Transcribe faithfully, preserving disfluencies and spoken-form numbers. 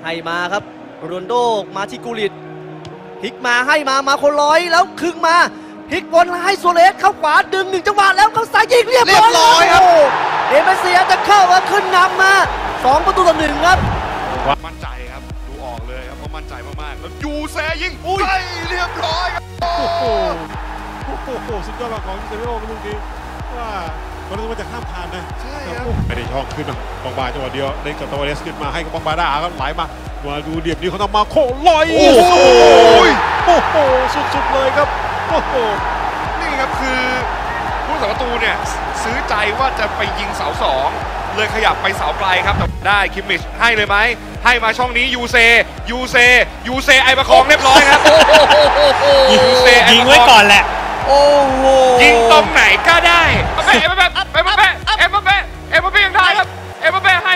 ให้มาครับโรนโดมาที่กูลิตพลิกมาให้มามาคนร้อยแล้วครึ่งมาพลิกบอลให้โซเลสเข้าขวาดึงหนึ่งจังหวะแล้วเข้าซ้ายยิงเรียบร้อยครับเอเมเซียจะเข้าแล้วขึ้นนำมาสองประตูต่อหนึ่งครับมั่นใจครับดูออกเลยครับว่ามั่นใจมากๆแล้วยูเซยิงไปเรียบร้อยครับโอ้โหโอ้โหสุดยอดของเซเรโอลูกนี้ว่ามันรู้ว่าจะข้ามผ่านนะใช่ครับไม่ได้ช่องขึ้นนะบองบาจังหวะเดียวเล่นกับตาวาเรสขึ้นมาให้กับบองบาด้าครับไหลมามาดูเหลี่ยมนี้เขาทำมาโค้งลอยโอ้โหโอ้โหสุดๆเลยครับโอ้โหนี่ครับคือผู้สาประตูเนี่ยซื้อใจว่าจะไปยิงเสาสองเลยขยับไปเสาไกลครับได้คิมมิชให้เลยไหมให้มาช่องนี้ยูเซยูเซยูเซไอประคองเรียบร้อยครับยูเซยิงไว้ก่อนแหละโอ้โหยิงตรงไหนก็ได้เอ็มบัปเป้เอ็มบัปเป้เอ็มบัปเป้เอ็มบัปเป้ยังได้ครับเอ็มบัปเป้